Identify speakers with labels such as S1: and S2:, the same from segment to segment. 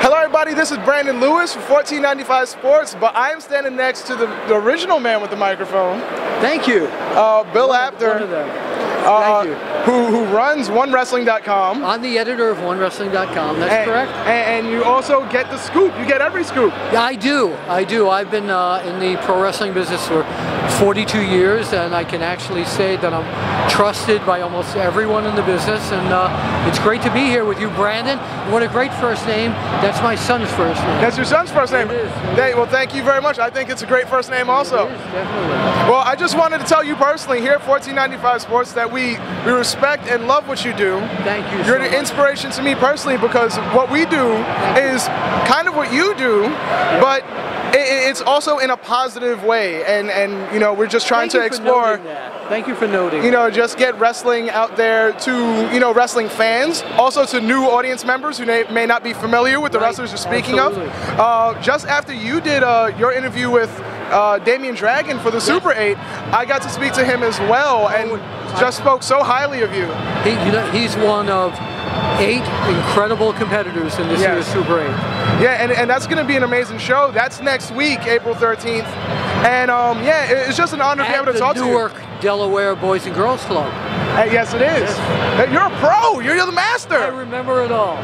S1: Hello everybody, this is Brandon Lewis from 1495 Sports, but I am standing next to the original man with the microphone.
S2: Thank you.
S1: Bill Apter.
S2: Thank you.
S1: Who runs OneWrestling.com.
S2: I'm the editor of OneWrestling.com, that's correct.
S1: And you also get the scoop, you get every scoop.
S2: Yeah, I do. I've been in the pro wrestling business for 42 years, and I can actually say that I'm trusted by almost everyone in the business, and it's great to be here with you, Brandon. What a great first name. That's my son's first name.
S1: That's your son's first name?
S2: It is.
S1: Well, thank you very much. I think it's a great first name also.
S2: It is, definitely.
S1: Well, I just wanted to tell you personally here at 1495 Sports that we respect and love what you do.
S2: Thank you.
S1: You're the inspiration to me personally, because what we do is kind of what you do, but it's also in a positive way, and you know, we're just trying to explore.
S2: Thank you for noting.
S1: You know, just get wrestling out there to, you know, wrestling fans, also to new audience members who may not be familiar with the wrestlers you're speaking of. Just after you did your interview with Damien Dragon for the Super 8, I got to speak to him as well, and just spoke so highly of you.
S2: He's one of 8 incredible competitors in this year's Super 8.
S1: Yeah, and that's going to be an amazing show. That's next week, April 13th. And yeah, it's just an honor to be able to talk to you.
S2: Newark, Delaware Boys and Girls Club.
S1: Yes, it is. Yes. You're a pro. You're the master.
S2: I remember it all.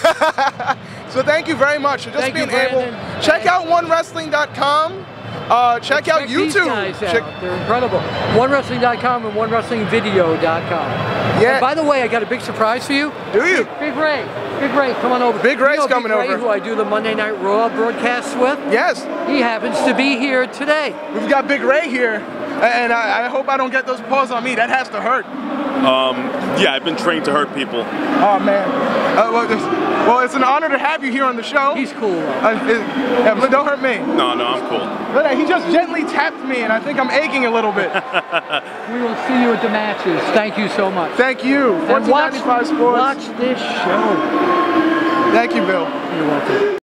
S1: So thank you very much for just being able. Check out OneWrestling.com. Check out YouTube.
S2: They're incredible. OneWrestling.com and OneWrestlingVideo.com.
S1: Yeah.
S2: And by the way, I got a big surprise for you.
S1: Do you?
S2: Big Ray, come on over.
S1: Big Ray's coming over.
S2: Big Ray, who I do the Monday Night Raw broadcasts with.
S1: Yes.
S2: He happens to be here today.
S1: We've got Big Ray here, and I hope I don't get those paws on me. That has to hurt.
S3: Yeah, I've been trained to hurt people.
S1: Oh man. Well, it's an honor to have you here on the show.
S2: He's cool.
S1: Yeah, but don't hurt me.
S3: No, I'm cool.
S1: But he just gently tapped me, and I think I'm aching a little bit.
S2: We will see you at the matches. Thank you so much.
S1: Thank you. 1495 Sports.
S2: Watch this show.
S1: Thank you, Bill.
S2: You're welcome.